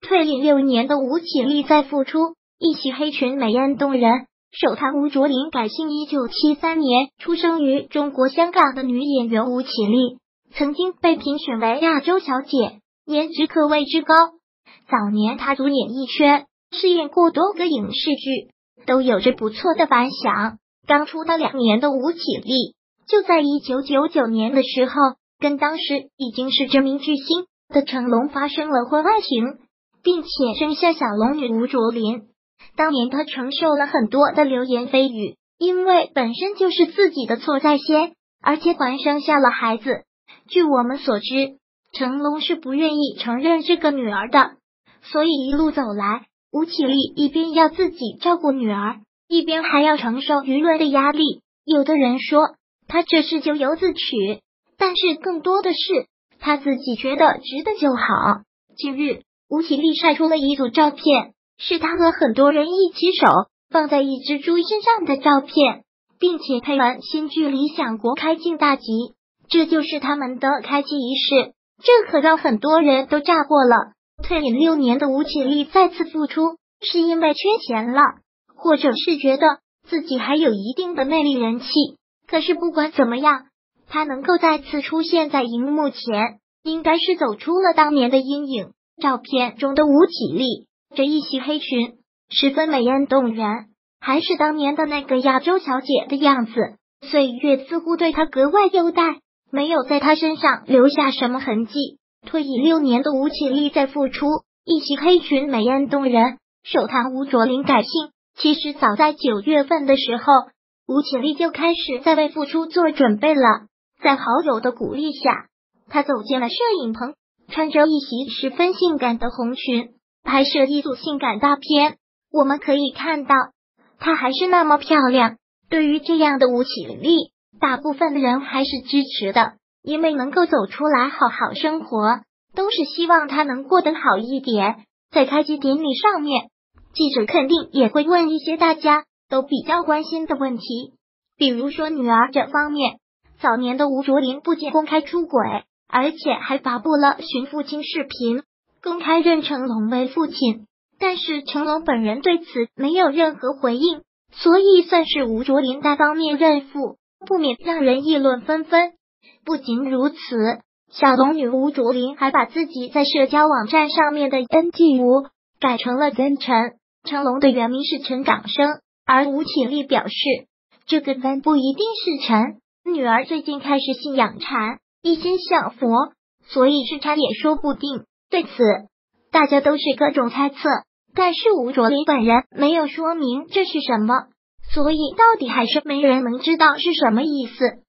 退隐6年的吴绮莉再复出，一袭黑裙美艳动人。首谈吴卓林改姓，1973年出生于中国香港的女演员吴绮莉，曾经被评选为亚洲小姐，颜值可谓之高。早年踏足演艺圈，饰演过多个影视剧，都有着不错的反响。刚出道2年的吴绮莉，就在1999年的时候，跟当时已经是知名巨星的成龙发生了婚外情，并且生下小龙女吴卓林。当年他承受了很多的流言蜚语，因为本身就是自己的错在先，而且还生下了孩子。据我们所知，成龙是不愿意承认这个女儿的，所以一路走来，吴绮莉一边要自己照顾女儿，一边还要承受舆论的压力。有的人说她这是咎由自取，但是更多的是她自己觉得值得就好。近日，吴绮莉晒出了一组照片，是她和很多人一起手放在一只猪身上的照片，并且配完新剧《理想国》开镜大吉，这就是他们的开机仪式。这可让很多人都炸过了。退隐6年的吴绮莉再次复出，是因为缺钱了，或者是觉得自己还有一定的魅力人气。可是不管怎么样，她能够再次出现在荧幕前，应该是走出了当年的阴影。照片中的吴绮莉这一袭黑裙十分美艳动人，还是当年的那个亚洲小姐的样子。岁月似乎对她格外优待，没有在她身上留下什么痕迹。退隐6年的吴绮莉再复出，一袭黑裙美艳动人。首谈吴卓林改姓，其实早在9月份的时候，吴绮莉就开始在为复出做准备了。在好友的鼓励下，她走进了摄影棚，穿着一袭十分性感的红裙，拍摄一组性感大片。我们可以看到，她还是那么漂亮。对于这样的吴绮莉，大部分的人还是支持的，因为能够走出来好好生活，都是希望她能过得好一点。在开机典礼上面，记者肯定也会问一些大家都比较关心的问题，比如说女儿这方面。早年的吴卓林不仅公开出轨，而且还发布了寻父亲视频，公开认成龙为父亲。但是成龙本人对此没有任何回应，所以算是吴卓林单方面认父，不免让人议论纷纷。不仅如此，小龙女吴卓林还把自己在社交网站上面的 NG 吴改成了真陈。成龙的原名是陈长生，而吴绮莉表示这个真不一定是陈，女儿最近开始信仰禅，一心向佛，所以是禅也说不定。对此大家都是各种猜测，但是吴卓林本人没有说明这是什么，所以到底还是没人能知道是什么意思。